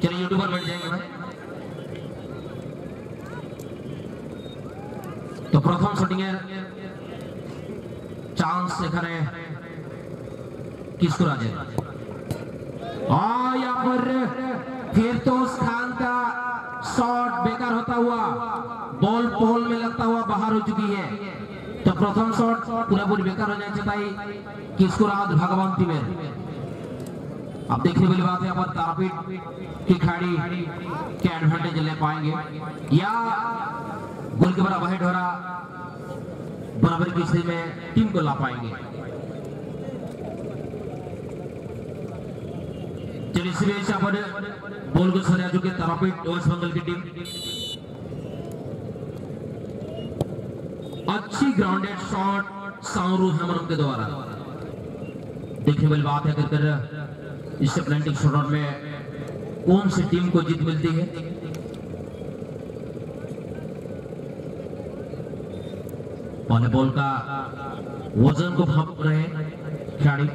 चलिए यूट्यूबर बैठ जाएंगे भाई। तो प्रथम शूटिंग चांस এখানে किसको राजे यहाँ पर फिरदौस खान का शॉट बेकार होता हुआ बॉल पोल में लगता हुआ बाहर हो चुकी है। तो प्रथम शॉट पूरा पूरी बेकार हो जाए भाई किसको राज भगवान टीमेर। अब देखने वाली बात है यहाँ पर तारापीठ की खिलाड़ी के एडवांटेज ले पाएंगे या गोलकीपर अभय ढोरा बराबर की स्थिति में टीम को ला पाएंगे। चलिए इसलिए यहाँ पर बॉल को सजा चुके तारापीठ वेस्ट बंगाल की टीम। अच्छी ग्राउंडेड शॉट सामरू हेमरम के द्वारा। देखने वाली बात है अगर इस प्लांटिंग शॉट में कौन सी टीम को जीत मिलती है। वॉलीबॉल का वजन को भाप रहे खिलाड़ी।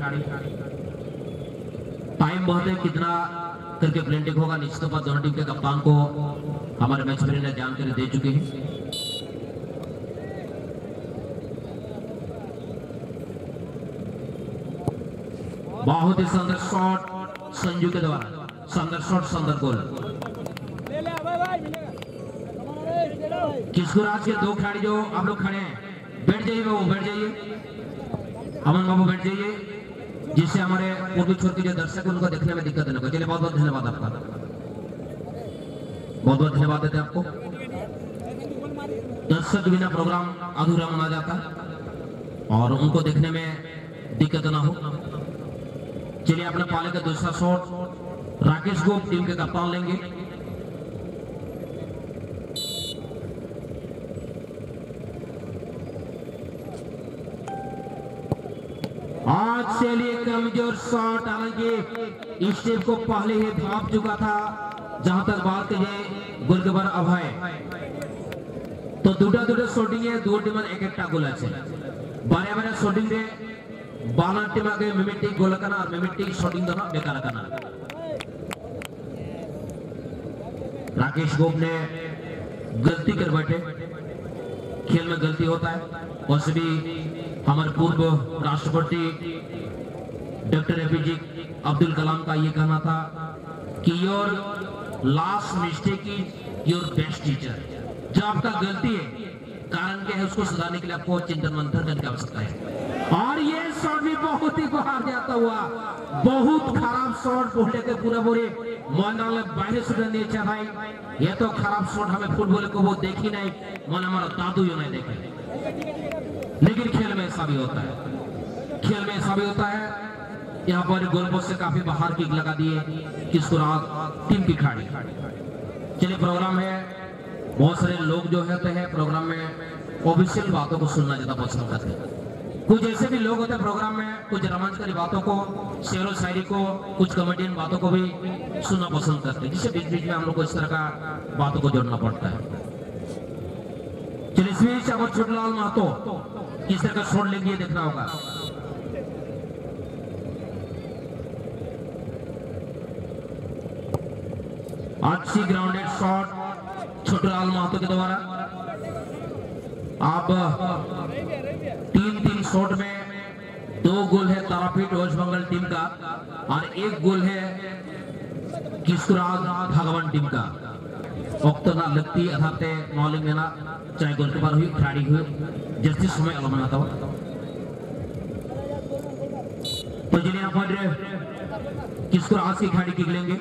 टाइम बहुत है कितना करके प्लांटिंग होगा निश्चित तौर पर दोनों टीम के कप्तान को हमारे मैच में जानकारी दे चुके हैं। बहुत ही सुंदर शॉट संजू के द्वारा। सुंदर शॉट सुंदर गोल। किसको राज के दो खिलाड़ी जो आप लोग खड़े हैं बैठ जाइए बाबू बैठ जाइए। अमन बाबू बैठ जाइए जिससे हमारे पूर्वी छोर के जो दर्शक उनको देखने में दिक्कत नहीं होगा। चलिए बहुत बहुत धन्यवाद आपका। बहुत बहुत धन्यवाद देते हैं आपको। दर्शक बिना प्रोग्राम अधूरा माना जाता और उनको देखने में दिक्कत ना हो। चलिए अपने पाले का दूसरा शॉट राकेश गोप टीम के कप्तान लेंगे। आज से लिए कमजोर शॉट हालांकि इस टीम को पहले ही भाप चुका था। जहां तक बात करें गोलकीपर अभय तो দুটা शॉटिंग है दो टीम एक एक गोल আছে। बारे बारे शॉटिंग रे बाला टीम आगे मिमिटिक गोल करना और मिमिटिक शॉटिंग दोनों बेकार करना। राकेश गोप ने गलती कर बैठे। खेल में गलती होता है। वैसे भी हमारे पूर्व राष्ट्रपति डॉक्टर एपीजे अब्दुल कलाम का ये कहना था कि your last mistake is your best teacher. जो आपका गलती है कारण क्या है उसको सुधारने के लिए आपको चिंतन मंथन करने की आवश्यकता है। और ये शॉट भी बहुत ही बाहर जाता हुआ बहुत खराब शॉट बोले के पूरा पूरे मैदान में बाहर सुधर नहीं चाह भाई। ये तो खराब शॉट हमें फुटबॉल को वो देखी नहीं मन हमारा दादू यू नहीं देखे। लेकिन खेल में ऐसा भी होता है। खेल में ऐसा भी होता है। यहाँ पर गोलपोस्ट से काफी बाहर किक लगा दिए किसको रात टीम की खिलाड़ी। चलिए प्रोग्राम है बहुत सारे लोग जो होते हैं प्रोग्राम में ऑफिशियल बातों को सुनना ज्यादा पसंद करते हैं। कुछ ऐसे भी लोग होते हैं प्रोग्राम में कुछ रोमांचकारी बातों को शेरो शायरी को कुछ कॉमेडियन बातों को भी सुनना पसंद करते हैं जिससे बीच बीच में हम लोग को इस तरह का बातों को जोड़ना पड़ता है। चलिए इसमें छोटलाल महतो किस तरह का शॉट लेंगे देखना होगा। अच्छी ग्राउंडेड शॉट छोटलाल महतो के द्वारा। अब 3-3 शॉट में 2 गोल है तारापीठ वेस्ट बंगाल टीम का और 1 गोल है किसको राज भगवान टीम का। ना लगती अर्थाते मौलिक लेना चाहे गोलकीपर हुई खिलाड़ी हुई जैसे समय अलग बनाता हुआ। तो चलिए यहाँ पर किसको राज की खिलाड़ी किक लेंगे।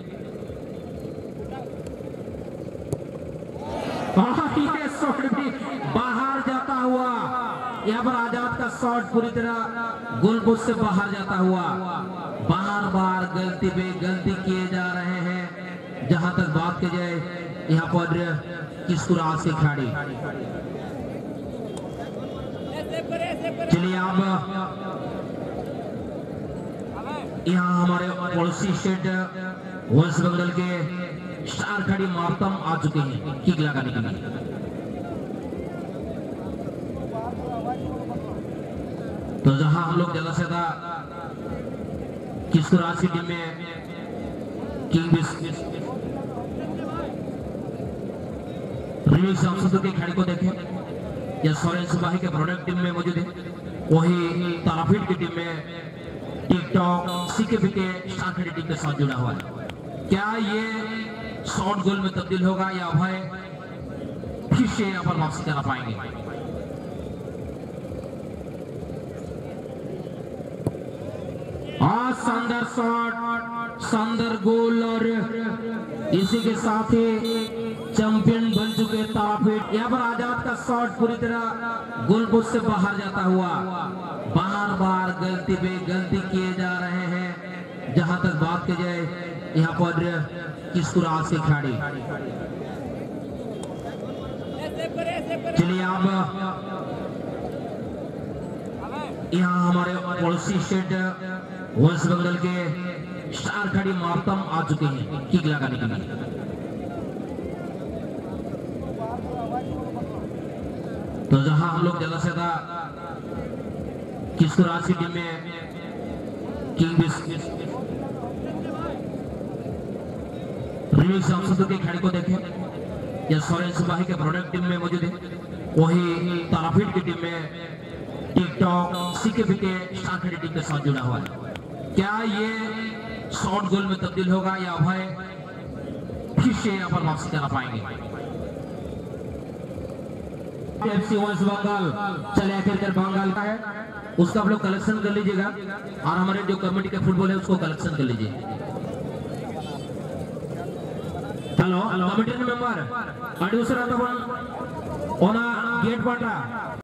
ये शॉट भी बाहर जाता हुआ यहाँ पर आजाद का शॉट पूरी तरह गोलपोस्ट से बाहर जाता हुआ। बार बार गलती पे गलती किए जा रहे हैं। जहां तक बात की जाए यहाँ पर किसको राज के खिलाड़ी। चलिए अब यहाँ हमारे पड़ोसी स्टेट वेस्ट बंगाल के स्टार खिलाड़ी मार्तम आ चुके हैं किक लगाने के लिए। तो जहां हम लोग ज्यादा से ज्यादा किसको राज की टीम में किंग रिलीज संसद के खिलाड़ी को देखें, या सोरेन सुबाही के प्रोडक्ट टीम में मौजूद है, वही ताराफील्ड की टीम में टिकटॉक सीकेबी के स्टार खिलाड़ी टीम के साथ जुड़ा हुआ है। क्या ये शॉर्ट गोल में तब्दील होगा या अभय फिर से यहाँ पर वापसी करना पाएंगे? शानदार शॉट, शानदार गोल, और इसी के साथ ही चैंपियन बन चुके ताराफील्ड। यहाँ पर आजाद का शॉट पूरी तरह गोल पोस्ट से बाहर जाता हुआ, बार बार गलती पे गलती किए जा रहे हैं। जहां तक बात की जाए यहाँ पर किस्कुराज के खिलाड़ी, चलिए अब यहाँ हमारे पड़ोसी स्टेट वेस्ट बंगाल के स्टार खिलाड़ी मातम आ चुके हैं किक लगाने के लिए। तो जहां हम लोग ज्यादा से ज्यादा किस्कुराज की टीम में किंग रिलीज संसद के खिलाड़ी को देखें, या सोरेन सुबाही के प्रोडक्ट टीम में मौजूद है, वही ताराफील्ड की टीम में टिकटॉक सीकेबी के स्टार खिलाड़ी टीम के साथ जुड़ा हुआ है। क्या ये शॉर्ट गोल में तब्दील होगा या अभय फिर से यहाँ पर वापसी करना पाएंगे? एफसी वेस्ट बंगाल चले आखिरकार बंगाल का है, उसका आप लोग कलेक्शन कर लीजिएगा, और हमारे जो कमेटी के फुटबॉल है उसको कलेक्शन कर लीजिए। हेलो कमेटी मेंबर, और दूसरा तो गेट पड़ रहा